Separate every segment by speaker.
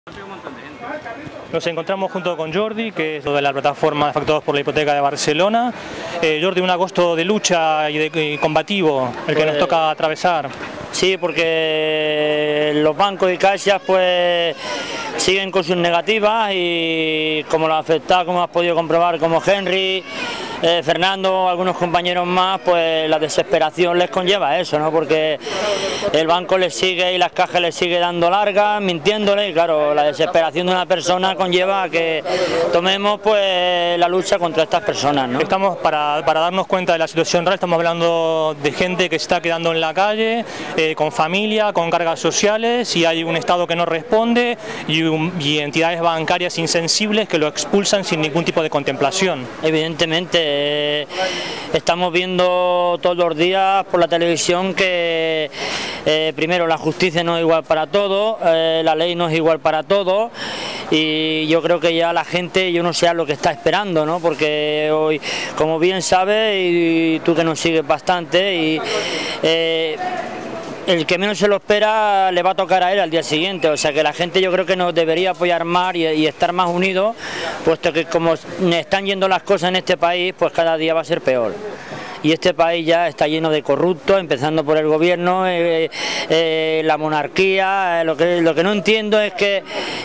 Speaker 1: Nos encontramos junto con Jordi, que es de la plataforma Afectados por la Hipoteca de Barcelona. Jordi, un agosto de lucha y combativo, el que nos toca atravesar.
Speaker 2: Sí, porque los bancos y caixas pues siguen con sus negativas y como los afectados, como has podido comprobar, como Henry, Fernando, algunos compañeros más, pues la desesperación les conlleva eso, ¿no? Porque el banco les sigue y las cajas les sigue dando largas, mintiéndole, y claro, la desesperación de una persona conlleva a que tomemos pues la lucha contra estas personas, ¿no?
Speaker 1: Estamos para darnos cuenta de la situación real, estamos hablando de gente que se está quedando en la calle, con familia, con cargas sociales, y hay un Estado que no responde y entidades bancarias insensibles que lo expulsan sin ningún tipo de contemplación.
Speaker 2: Evidentemente, estamos viendo todos los días por la televisión que primero la justicia no es igual para todos, la ley no es igual para todos, y yo creo que ya la gente, yo no sé a lo que está esperando, ¿no? Porque hoy, como bien sabes, y tú que nos sigues bastante, el que menos se lo espera le va a tocar a él al día siguiente, o sea que la gente yo creo que nos debería apoyar más y estar más unidos, puesto que como están yendo las cosas en este país, pues cada día va a ser peor. Y este país ya está lleno de corruptos, empezando por el gobierno, la monarquía. Lo que no entiendo es que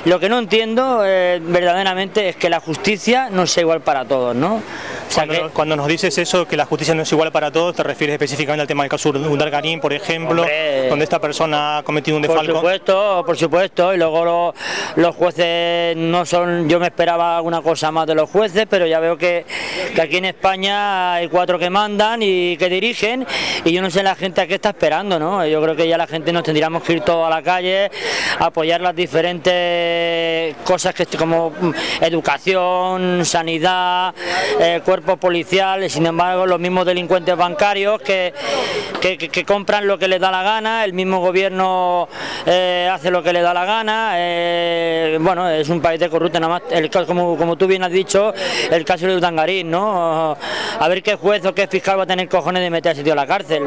Speaker 2: verdaderamente es que la justicia no sea igual para todos, ¿no? O sea
Speaker 1: cuando nos dices eso, que la justicia no es igual para todos, ¿te refieres específicamente al tema del caso Urdangarín, por ejemplo, donde esta persona ha cometido un desfalco?
Speaker 2: Por supuesto, y luego los jueces no son, yo me esperaba alguna cosa más de los jueces, pero ya veo que aquí en España hay 4 que mandan y que dirigen, y yo no sé la gente a qué está esperando, ¿no? Yo creo que ya la gente nos tendríamos que ir todos a la calle, a apoyar las diferentes cosas como educación, sanidad, cuerpo policial. Sin embargo, los mismos delincuentes bancarios que compran lo que les da la gana, el mismo gobierno hace lo que le da la gana. Bueno, es un país de corruptos, nada más. Como tú bien has dicho, el caso de Urdangarín, ¿no? A ver qué juez o qué fiscal va a tener cojones de meter a ese tío a la cárcel.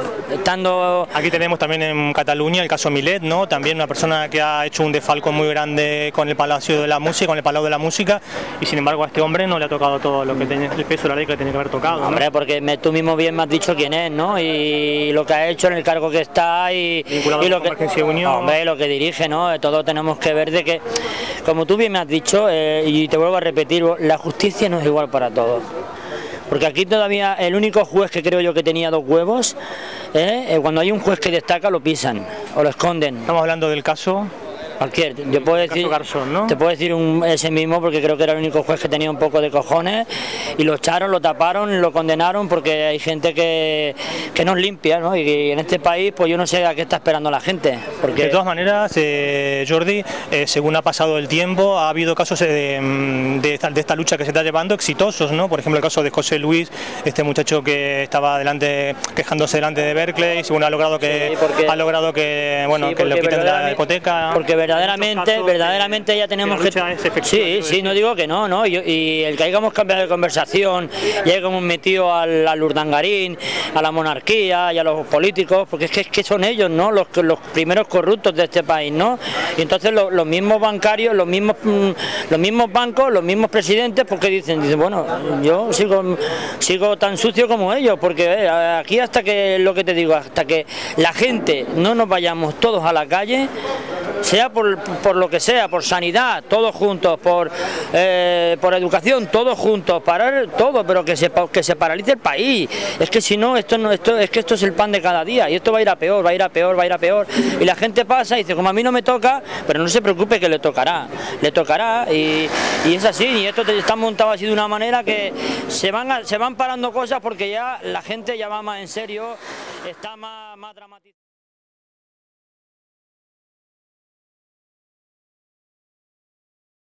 Speaker 1: Aquí tenemos también en Cataluña el caso Millet, ¿no? También una persona que ha hecho un desfalco muy grande con el Palacio de la Música, con el Palau de la Música, y sin embargo a este hombre no le ha tocado todo lo que tenía, el peso de la ley que le tenía que haber tocado, ¿no?
Speaker 2: Hombre, porque tú mismo bien me has dicho quién es, ¿no? Y lo que ha hecho en el cargo que está y lo que Unión. Hombre, lo que dirige, ¿no? Todos tenemos que ver de que, como tú bien me has dicho, y te vuelvo a repetir, la justicia no es igual para todos. Porque aquí todavía el único juez que creo yo que tenía 2 huevos, cuando hay un juez que destaca lo pisan o lo esconden.
Speaker 1: Estamos hablando del caso...
Speaker 2: Yo puedo decir,
Speaker 1: Garzón, ¿no?
Speaker 2: Te puedo decir ese mismo, porque creo que era el único juez que tenía un poco de cojones, y lo echaron, lo taparon, lo condenaron, porque hay gente que nos limpia, ¿no? Y en este país pues yo no sé a qué está esperando la gente. Porque...
Speaker 1: De todas maneras, Jordi, según ha pasado el tiempo, ha habido casos de esta lucha que se está llevando exitosos, ¿no? Por ejemplo, el caso de José Luis, este muchacho que estaba quejándose delante de Berkeley, y bueno, ha logrado que lo quiten de la hipoteca.
Speaker 2: Porque verdaderamente ya tenemos que... Sí, no digo que no, y el que hayamos cambiado de conversación y hayamos metido al Urdangarín, a la monarquía y a los políticos, porque es que son ellos, ¿no? Los primeros corruptos de este país, ¿no? Y entonces los mismos bancarios, los mismos bancos, los mismos presidentes, porque dicen, bueno, yo sigo tan sucio como ellos, porque aquí hasta que, lo que te digo, hasta que la gente no nos vayamos todos a la calle, sea por lo que sea, por sanidad, todos juntos, por educación, todos juntos, parar todo, pero que se paralice el país. Es que si no, esto es el pan de cada día, y esto va a ir a peor, va a ir a peor, y la gente pasa y dice, como a mí no me toca, pero no se preocupe que le tocará, y es así, y esto está montado así de una manera que se van parando cosas, porque ya la gente ya va más en serio, está más dramatizada.